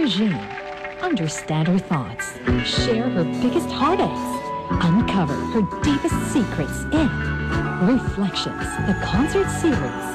regine. Understand her thoughts. Share her biggest heartaches. Uncover her deepest secrets in Reflections, the concert series.